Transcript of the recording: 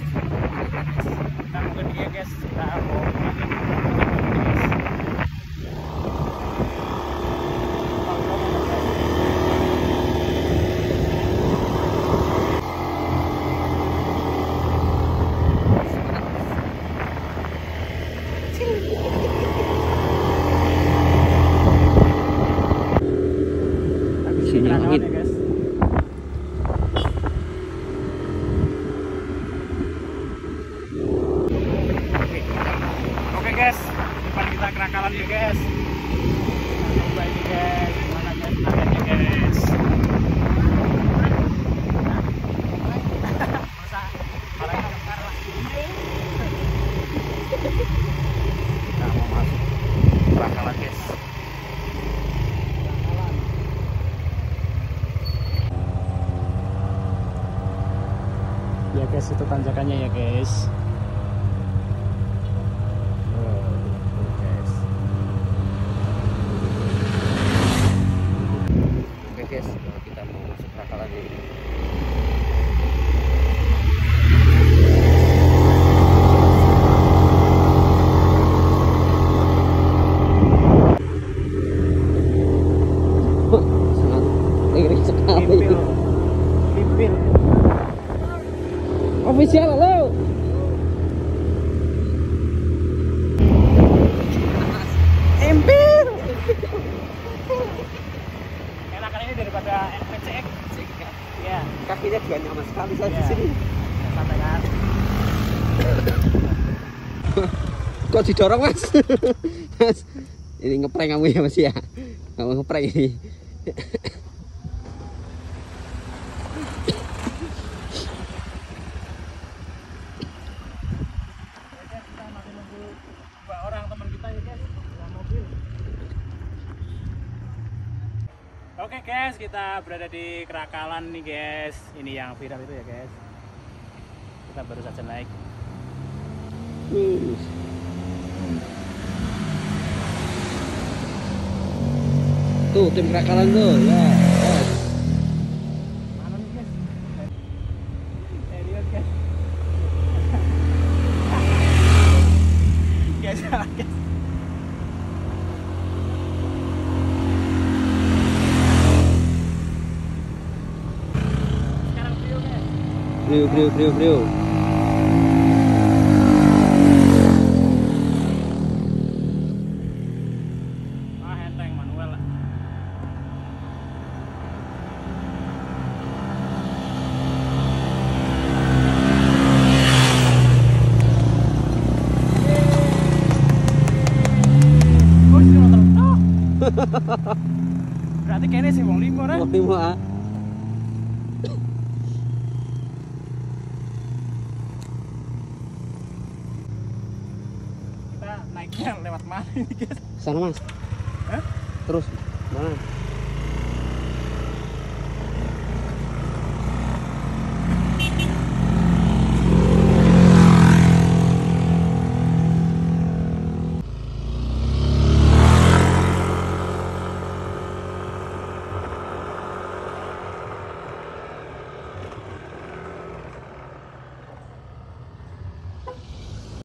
Kita mau ke dia guys, kita mau sini angin. ya guys. Oke guys, depan kita kerakalan ya guys. Kita coba ini guys, gimana guys targetnya guys. Masa malah kekar lah. Kita mau masuk kerakalan guys. Ya guys, itu tanjakannya ya guys. Oke guys, kita mau masuk rakalan ini. Sangat ngeri sekali. Pimpil. Official, halo. Pimpil. Enakan ini daripada PCX. Ya. Kakinya juga nyaman sekali saya di Ya. sini. Santai kan. Kok didorong mas? Mas, ini ngeprank kamu ya mas ya? Kamu ngeprank ini. Kita masih nunggu 2 orang teman kita ya guys, dalam mobil. Oke guys, kita berada di Kerakalan nih guys. Ini yang viral itu ya guys. Kita baru saja naik. Tuh tim kerakalan tuh ya. Yes. Mana nih guys? Lihat guys. Guys, guys. Sekarang view guys. Brio. Enteng manual lah. Berarti kayaknya sih wong limo kan? Lima. Kita naiknya lewat mana ini guys? Sana mas. Hah? Terus mana?